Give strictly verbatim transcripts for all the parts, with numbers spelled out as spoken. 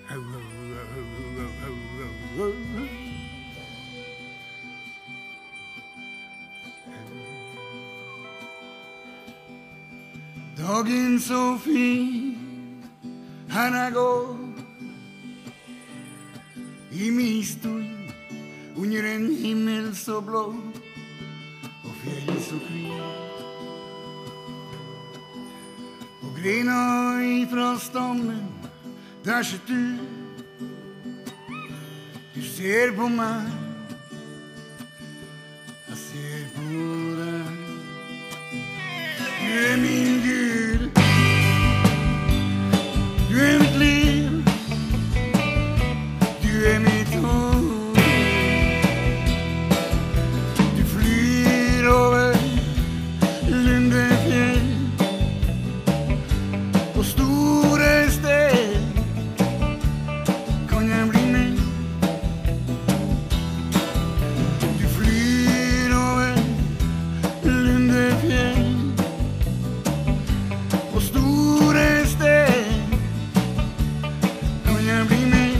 Dagen så fin, han går i min stund under en himmel så blå och fjäll så kvin. Och grena ifrån stammen, där sitter du. Du ser på mig, jag ser på dig. Du är min Gud, du är mitt liv, du är mitt hopp. Du flyr över Lundefjäll på stora steg. Kan jag bli med? Du flyr över Lundefjäll på stora steg. Kan jag bli med?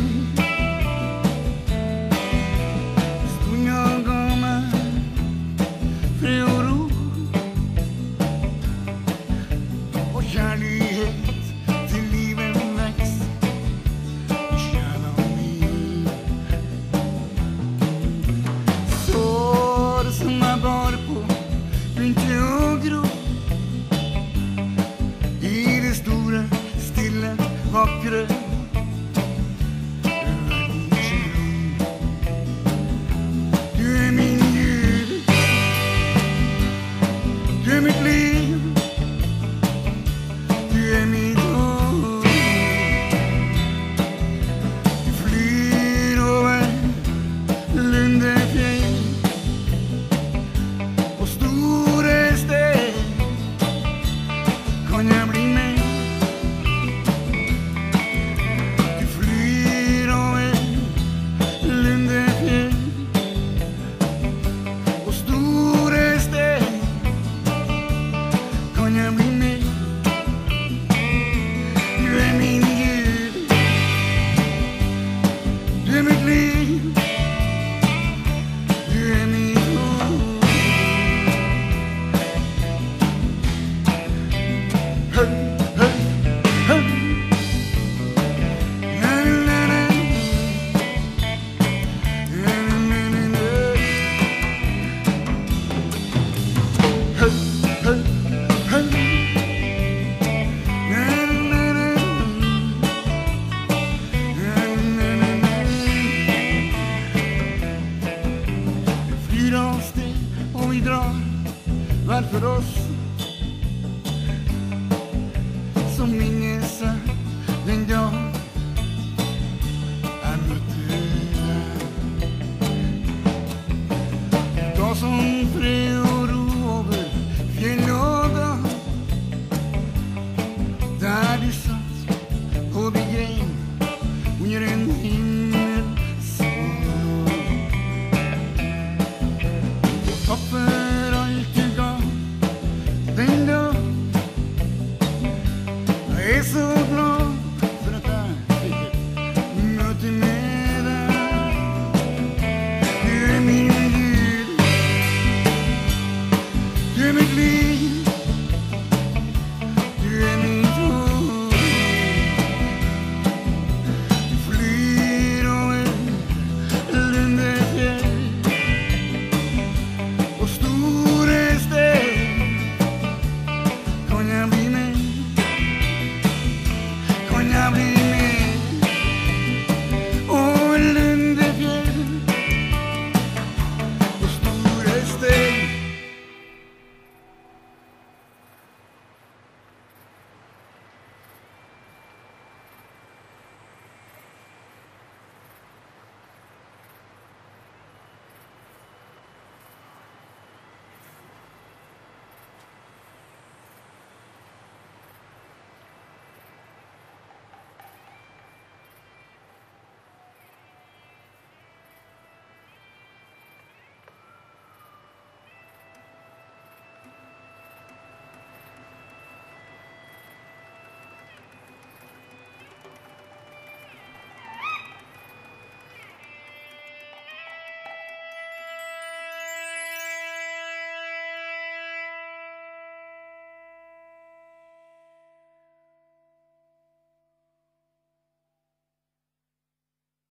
Stod jag gammal fred och ro och kärlighet till livet väx i kärnan min. Så det som jag bar på inte och gro i det stora, stilla, vackra